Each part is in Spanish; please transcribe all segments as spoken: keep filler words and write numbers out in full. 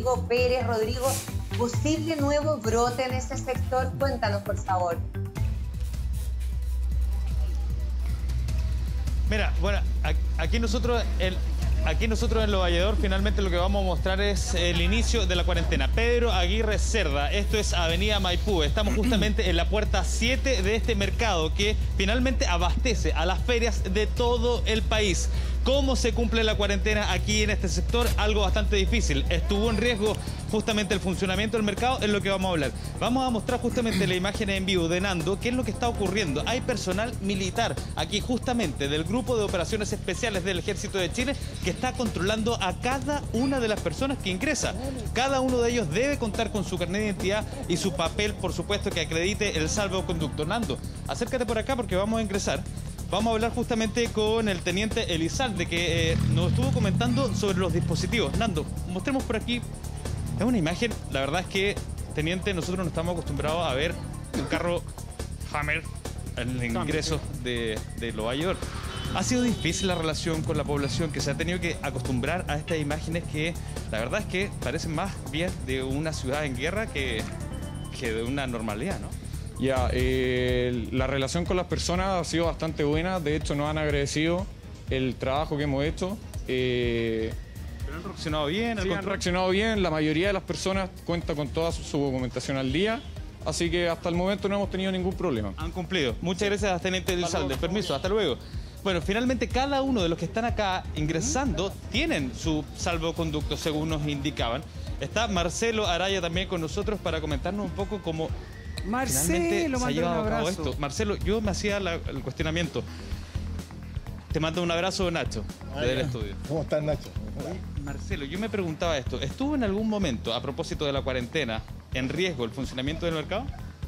Rodrigo Pérez. Rodrigo, ¿posible nuevo brote en ese sector? Cuéntanos, por favor. Mira, bueno, aquí nosotros, el, aquí nosotros en Lo Valledor finalmente lo que vamos a mostrar es el inicio de la cuarentena. Pedro Aguirre Cerda, esto es Avenida Maipú. Estamos justamente en la puerta siete de este mercado que finalmente abastece a las ferias de todo el país. ¿Cómo se cumple la cuarentena aquí en este sector? Algo bastante difícil. Estuvo en riesgo justamente el funcionamiento del mercado, es lo que vamos a hablar. Vamos a mostrar justamente la imagen en vivo de Nando, qué es lo que está ocurriendo. Hay personal militar aquí justamente del Grupo de Operaciones Especiales del Ejército de Chile que está controlando a cada una de las personas que ingresa. Cada uno de ellos debe contar con su carnet de identidad y su papel, por supuesto, que acredite el salvoconducto. Nando, acércate por acá porque vamos a ingresar. Vamos a hablar justamente con el teniente Elizalde, que eh, nos estuvo comentando sobre los dispositivos. Nando, mostremos por aquí. Es una imagen, la verdad es que, teniente, nosotros no estamos acostumbrados a ver un carro Hammer en el ingreso de, de Lo Valledor. Ha sido difícil la relación con la población que se ha tenido que acostumbrar a estas imágenes que, la verdad es que parecen más bien de una ciudad en guerra que, que de una normalidad, ¿no? Ya, eh, la relación con las personas ha sido bastante buena, de hecho nos han agradecido el trabajo que hemos hecho. Eh, ¿Pero han reaccionado bien? Sí, han reaccionado bien, la mayoría de las personas cuenta con toda su, su documentación al día, así que hasta el momento no hemos tenido ningún problema. Han cumplido. Muchas gracias, teniente Elizalde. Permiso, hasta luego. Bueno, finalmente cada uno de los que están acá ingresando tienen su salvoconducto, según nos indicaban. Está Marcelo Araya también con nosotros para comentarnos un poco cómo... Marcelo, se ha llevado un a cabo abrazo. esto. Marcelo, yo me hacía la, el cuestionamiento. Te mando un abrazo, Nacho, desde el estudio. ¿Cómo estás, Nacho? Marcelo, yo me preguntaba esto. ¿Estuvo en algún momento, a propósito de la cuarentena, en riesgo el funcionamiento del mercado?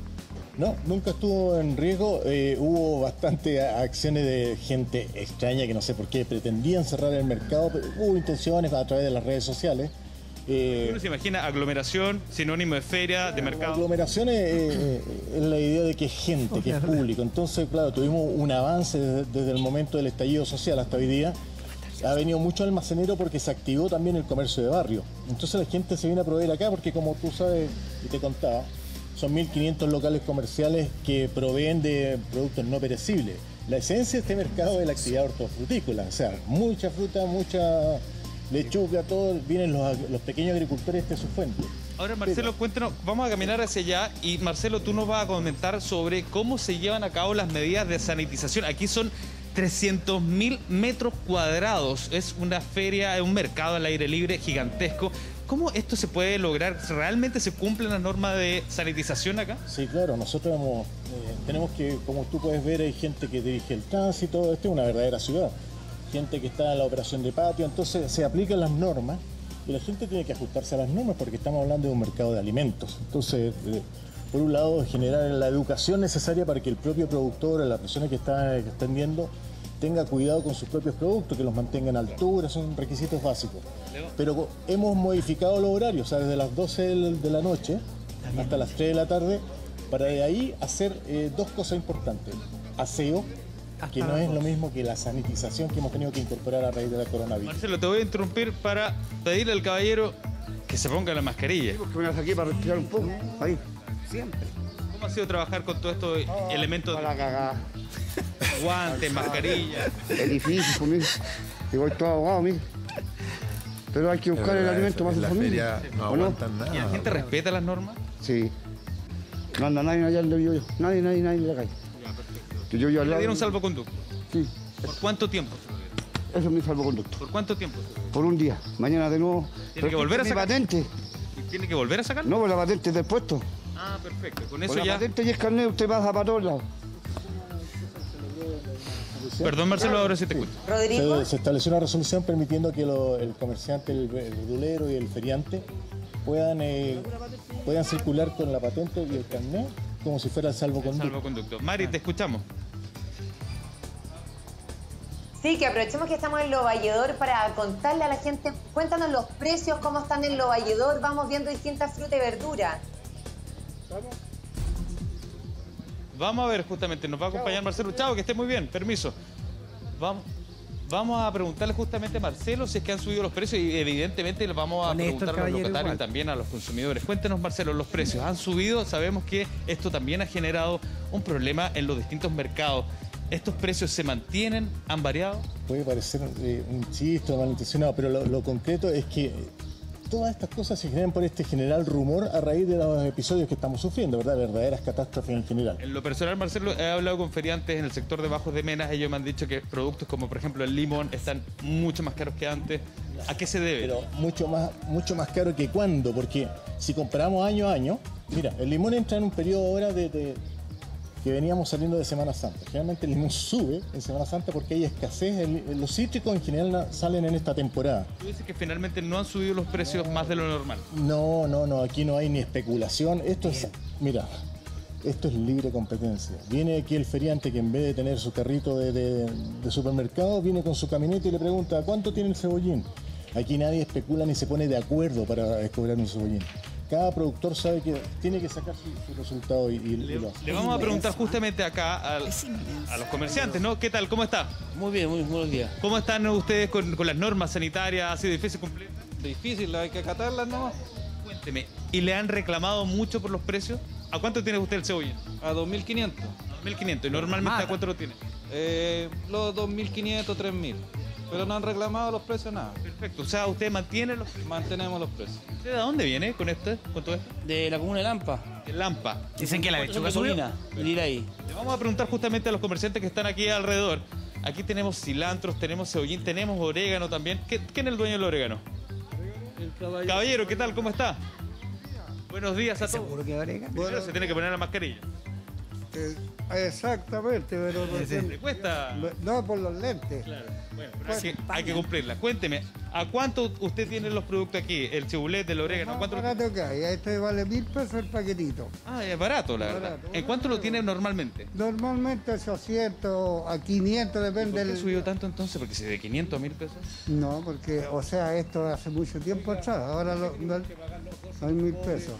No, nunca estuvo en riesgo. Eh, hubo bastantes acciones de gente extraña que no sé por qué pretendían cerrar el mercado, pero hubo intenciones a través de las redes sociales. Eh, Uno se imagina aglomeración, sinónimo de feria, de mercado. Aglomeraciones eh, es la idea de que es gente, que es público. Entonces, claro, tuvimos un avance desde, desde el momento del estallido social hasta hoy día. Ha venido mucho almacenero porque se activó también el comercio de barrio. Entonces la gente se viene a proveer acá porque, como tú sabes y te contaba, son mil quinientos locales comerciales que proveen de productos no perecibles. La esencia de este mercado es la actividad hortofrutícola, o sea, mucha fruta, mucha lechuga, todo, vienen los, los pequeños agricultores, esta es su fuente. Ahora, Marcelo, Pero, cuéntanos, vamos a caminar hacia allá y, Marcelo, tú nos vas a comentar sobre cómo se llevan a cabo las medidas de sanitización. Aquí son trescientos mil metros cuadrados, es una feria, un mercado al aire libre gigantesco. ¿Cómo esto se puede lograr? ¿Realmente se cumplen las normas de sanitización acá? Sí, claro, nosotros hemos, eh, tenemos que, como tú puedes ver, hay gente que dirige el tránsito, esta es una verdadera ciudad. Gente que está en la operación de patio, entonces se aplican las normas y la gente tiene que ajustarse a las normas porque estamos hablando de un mercado de alimentos. Entonces, eh, por un lado, generar la educación necesaria para que el propio productor, la persona que está extendiendo, tenga cuidado con sus propios productos, que los mantenga en altura, son requisitos básicos. Pero hemos modificado los horarios, o sea, desde las doce de la noche hasta las tres de la tarde, para de ahí hacer eh, dos cosas importantes. Aseo, que no es lo mismo que la sanitización que hemos tenido que incorporar a raíz de la coronavirus. Marcelo, te voy a interrumpir para pedirle al caballero que se ponga la mascarilla. Sí, porque me la saqué para respirar un poco, ahí. Siempre. ¿Cómo ha sido trabajar con todos estos Oh, elementos? para la cagada. Guantes, mascarilla. Es difícil conmigo. Igual todo abogado, mí. Pero hay que buscar el alimento para su familia. No ¿O no? aguantan nada. ¿Y la gente respeta las normas? Sí. No anda nadie allá donde vivo yo. Nadie, nadie, nadie en la calle. Que yo vivo al ¿Le lado. dieron salvoconducto? Sí. ¿Por cuánto tiempo? Eso es mi salvoconducto. ¿Por cuánto tiempo? Por un día. Mañana de nuevo. ¿Tiene que volver a mi sacar? patente. ¿Tiene que volver a sacar? No, pues la patente es del puesto. Ah, perfecto. Con Con eso la ya... patente y el carnet usted pasa para todos lados. Perdón, Marcelo, ahora sí te escucho. Rodrigo. Se, se estableció una resolución permitiendo que lo- el comerciante, el, el verdulero y el feriante puedan, eh, puedan circular con la patente y el carnet como si fuera el salvoconducto. Salvoconducto. Mari, te escuchamos. Sí, que aprovechemos que estamos en Lo Valledor para contarle a la gente, cuéntanos los precios, cómo están en Lo Valledor, vamos viendo distintas frutas y verduras. Vamos a ver, justamente, nos va a acompañar Marcelo. Chao, que esté muy bien, permiso. Vamos. Vamos a preguntarle justamente a Marcelo si es que han subido los precios y evidentemente les vamos a Con esto, preguntar a los caballero, locatarios y igual. también a los consumidores. Cuéntenos, Marcelo, los precios han subido. Sabemos que esto también ha generado un problema en los distintos mercados. ¿Estos precios se mantienen? ¿Han variado? Puede parecer eh, un chiste o malintencionado, pero lo, lo concreto es que todas estas cosas se generan por este general rumor a raíz de los episodios que estamos sufriendo, ¿verdad? Verdaderas catástrofes en general. En lo personal, Marcelo, he hablado con feriantes en el sector de Bajos de Menas. Ellos me han dicho que productos como, por ejemplo, el limón están mucho más caros que antes. ¿A qué se debe? Pero mucho más, mucho más caro que cuándo, porque si comparamos año a año, mira, el limón entra en un periodo ahora de, de- que veníamos saliendo de Semana Santa. Generalmente el limón sube en Semana Santa porque hay escasez. El- los cítricos en general na- salen en esta temporada. Tú dices que finalmente no han subido los precios más de lo normal. No, no, no, aquí no hay ni especulación. Esto es, mira, esto es libre competencia. Viene aquí el feriante que en vez de tener su carrito de, de- de supermercado, viene con su camioneta y le pregunta, ¿cuánto tiene el cebollín? Aquí nadie especula ni se pone de acuerdo para cobrar un cebollín. Cada productor sabe que tiene que sacar su, su resultado y, y- y Le, lo hace. le vamos a preguntar justamente acá al- a los comerciantes, ¿no? ¿Qué tal? ¿Cómo está? Muy bien, muy buenos días. ¿Cómo están ustedes con, con las normas sanitarias? ¿Ha sido difícil cumplir? Difícil, hay que acatarlas, ¿no? Cuénteme, ¿y le han reclamado mucho por los precios? ¿A cuánto tiene usted el cebollín? A dos mil quinientos. dos mil quinientos. ¿Y normalmente a cuánto lo tiene? Eh, los dos mil quinientos, tres mil. Pero no han reclamado los precios, nada. Perfecto. O sea, usted mantiene los precios. Mantenemos los precios. ¿Usted de dónde viene con esto? ¿Con todo esto? De la comuna de Lampa. De Lampa. Dicen que la lechuga subió. Ir ahí. Le vamos a preguntar justamente a los comerciantes que están aquí alrededor. Aquí tenemos cilantros, tenemos cebollín, tenemos orégano también. ¿Qué- ¿Quién es el dueño del orégano? Caballero, ¿qué tal? ¿Cómo está? Buenos días a todos. ¿Seguro que orégano? Primero se tiene que poner la mascarilla. Eh, exactamente, pero recién- ¿Le cuesta? no por los lentes. Claro. Bueno, pero hay que, hay que cumplirla. Cuénteme, ¿a cuánto usted tiene los productos aquí? El cibulet, el orégano, Más ¿cuánto lo barato que hay, este vale mil pesos el paquetito. Ah, es barato, la verdad. Barato. ¿En cuánto lo tiene normalmente? Normalmente ochocientos a quinientos ¿Por depende qué del... subió tanto entonces? Porque si de quinientos a mil pesos. No, porque, o sea, esto hace mucho tiempo atrás, ahora lo, no, no hay mil pesos.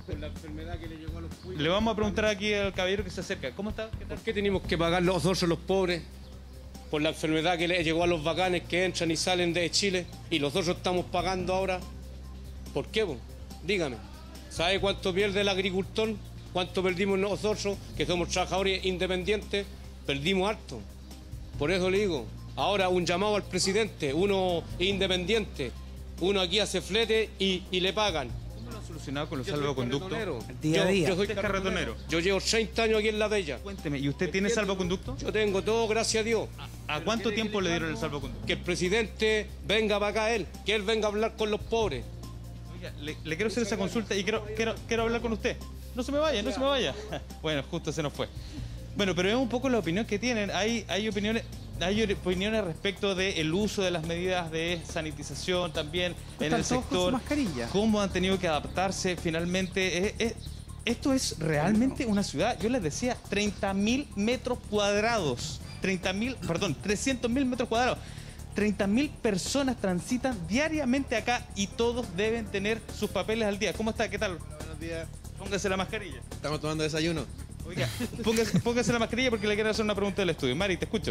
Le vamos a preguntar aquí al caballero que se acerca. ¿Cómo está? ¿Qué tal? ¿Por qué tenemos que pagar nosotros los pobres por la enfermedad que le llegó a los bacanes que entran y salen de Chile y nosotros estamos pagando ahora? ¿Por qué, po? Dígame. ¿Sabe cuánto pierde el agricultor? ¿Cuánto perdimos nosotros, que somos trabajadores independientes? Perdimos harto. Por eso le digo, ahora un llamado al presidente, uno independiente, uno aquí hace flete y, y le pagan. ¿Cómo lo han solucionado con los Yo soy salvoconductos? carretonero. Día a Yo- día. Yo soy Usted es carretonero. Yo llevo treinta años aquí en La Bella. Cuénteme, ¿y usted tiene salvoconducto? Yo tengo todo, gracias a Dios. ¿A cuánto tiempo le dieron el salvoconducto? Que el presidente venga para acá él, que él venga a hablar con los pobres. Oiga, le, le quiero hacer esa consulta y quiero, quiero, quiero hablar con usted. No se me vaya, no se me vaya. Bueno, justo se nos fue. Bueno, pero es un poco la opinión que tienen. Hay, hay opiniones... Hay opiniones respecto del uso de las medidas de sanitización también en Están el todos con su sector. mascarilla. Cómo han tenido que adaptarse finalmente. Es- es- esto es realmente una ciudad. Yo les decía, treinta mil metros cuadrados. treinta mil, perdón, trescientos mil metros cuadrados. treinta mil personas transitan diariamente acá y todos deben tener sus papeles al día. ¿Cómo está? ¿Qué tal? Buenos días. Póngase la mascarilla. Estamos tomando desayuno. Oiga, póngase, póngase la mascarilla porque le quiero hacer una pregunta del estudio. Mari, te escucho.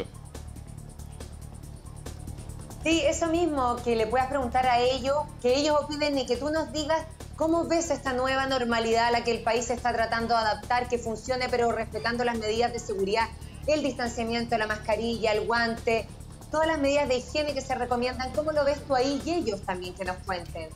Sí, eso mismo, que le puedas preguntar a ellos, que ellos opinen y que tú nos digas cómo ves esta nueva normalidad a la que el país se está tratando de adaptar, que funcione pero respetando las medidas de seguridad, el distanciamiento, la mascarilla, el guante, todas las medidas de higiene que se recomiendan. ¿Cómo lo ves tú ahí? Y ellos también que nos cuenten.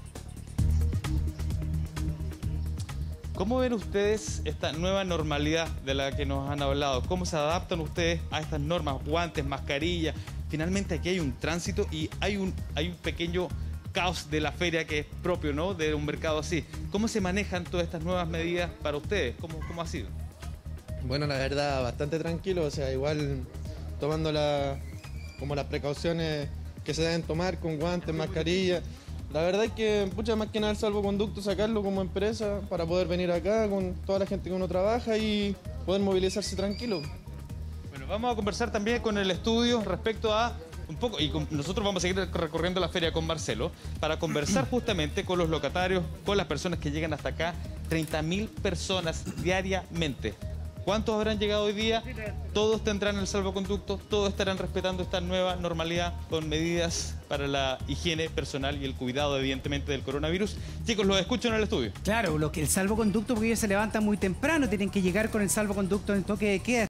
¿Cómo ven ustedes esta nueva normalidad de la que nos han hablado? ¿Cómo se adaptan ustedes a estas normas? Guantes, mascarilla. Finalmente aquí hay un tránsito y hay un, hay un pequeño caos de la feria que es propio, ¿no?, de un mercado así. ¿Cómo se manejan todas estas nuevas medidas para ustedes? ¿Cómo, cómo ha sido? Bueno, la verdad, bastante tranquilo. O sea, igual tomando la, como las precauciones que se deben tomar con guantes, mascarilla. La verdad es que, mucha más que nada el salvoconducto, sacarlo como empresa para poder venir acá con toda la gente que uno trabaja y poder movilizarse tranquilo. Bueno, vamos a conversar también con el estudio respecto a un poco, y con- nosotros vamos a seguir recorriendo la feria con Marcelo, para conversar justamente con los locatarios, con las personas que llegan hasta acá, treinta mil personas diariamente. ¿Cuántos habrán llegado hoy día? Todos tendrán el salvoconducto, todos estarán respetando esta nueva normalidad con medidas para la higiene personal y el cuidado, evidentemente, del coronavirus. Chicos, los escucho en el estudio. Claro, lo que el salvoconducto, porque ellos se levantan muy temprano, tienen que llegar con el salvoconducto en toque de queda.